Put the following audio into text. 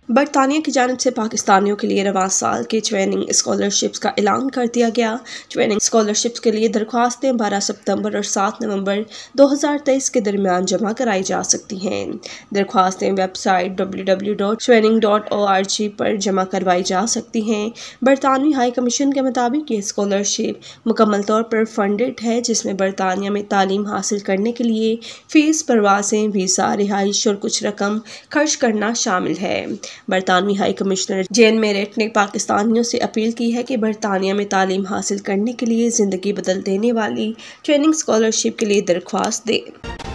बरतानिया की जानिब से पाकिस्तानियों के लिए रवां साल के ट्रेनिंग स्कॉलरशिप्स का ऐलान कर दिया गया। ट्रेनिंग स्कॉलरशिप्स के लिए दरख्वास्तें 12 सितंबर और 7 नवंबर 2023 के दरमियान जमा कराई जा सकती हैं। दरख्वास्तें वेबसाइट www.training.org पर जमा करवाई जा सकती हैं। बरतानवी हाई कमीशन के मुताबिक ये स्कॉलरशिप मुकम्मल तौर पर फंडेड है, जिसमें बरतानिया में तालीम हासिल करने के लिए फ़ीस, परवासें, वीज़ा, रिहाइश और कुछ रकम खर्च करना शामिल है। बरतानवी हाई कमिश्नर जेन मेरेट ने पाकिस्तानियों से अपील की है कि बरतानिया में तालीम हासिल करने के लिए ज़िंदगी बदल देने वाली ट्रेनिंग स्कॉलरशिप के लिए दरख्वास्त दें।